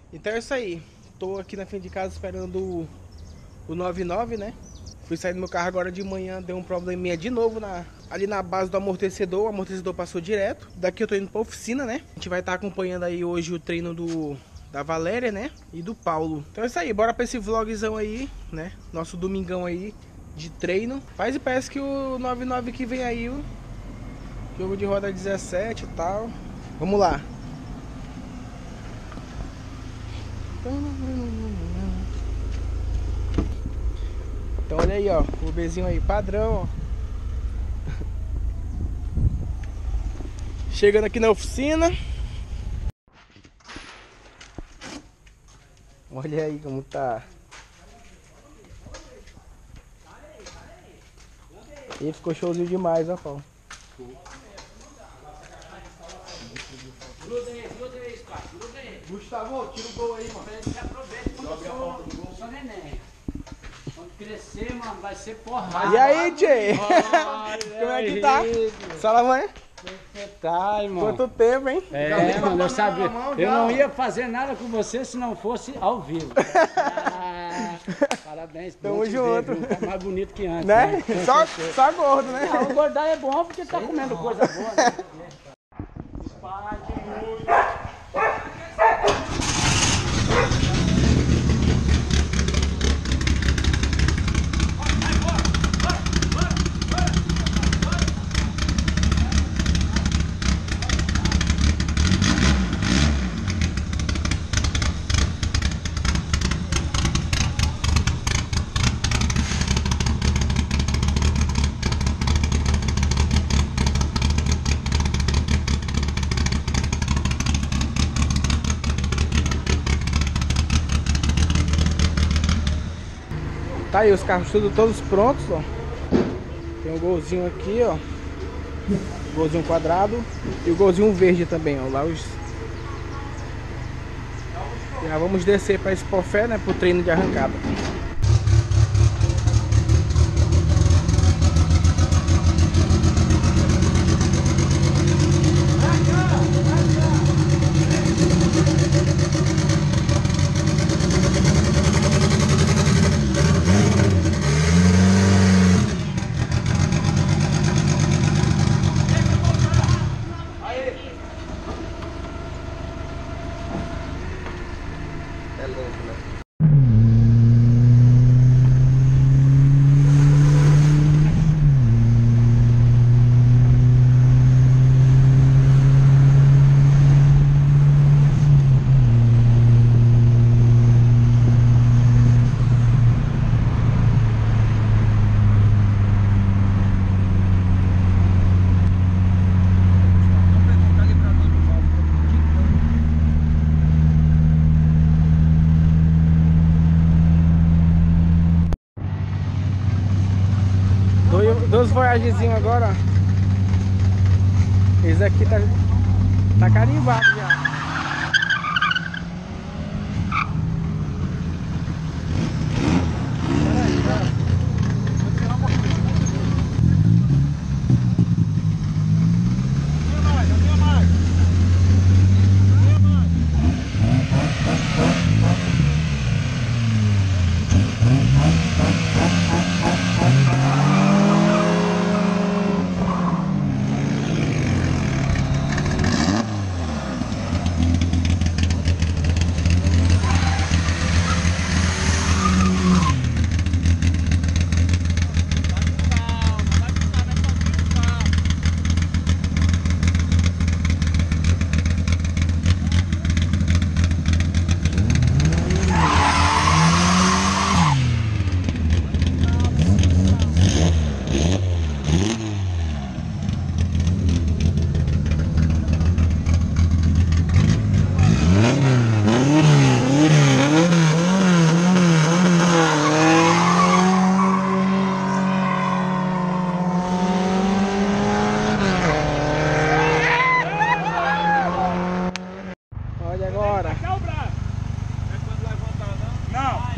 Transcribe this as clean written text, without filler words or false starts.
Então é isso aí. Tô aqui na frente de casa esperando o 99, né? Fui sair do meu carro agora de manhã, deu um probleminha de novo ali na base do amortecedor. O amortecedor passou direto. Daqui eu tô indo pra oficina, né? A gente vai estar acompanhando aí hoje o treino da Valéria, né? E do Paulo. Então é isso aí, bora pra esse vlogzão aí, né? Nosso domingão aí de treino. Faz e parece que o 99 que vem aí, o jogo de roda 17 e tal. Vamos lá. Então olha aí, ó, o bezinho aí, padrão, ó. Chegando aqui na oficina. Olha aí como tá. E ficou showzinho demais, ó, Paulo. Gruda aí, Spark, gruda aí. Gustavo, tira o gol aí, mano. Você aproveita quando eu sou neném. Quando crescer, mano, vai ser porrada. E aí, Tchê? Como é que tá? Salamanha? Você tá, irmão? Quanto tempo, hein? É, mano, eu sabia. Eu não ia fazer nada com você se não fosse ao vivo. Parabéns, Tamo junto. Tá mais bonito que antes. Né? Só gordo, né? Não, engordar é bom porque tá comendo coisa boa, né? Tá aí os carros todos prontos, ó. Tem um golzinho aqui, ó. Golzinho quadrado. E o golzinho verde também, ó. Lá os... Já vamos descer para esse Pofé, né? Pro treino de arrancada. Dois Voyagezinhos agora, ó. Esse aqui tá carimbado já. Olha agora. Não é quando levantar, não? Não.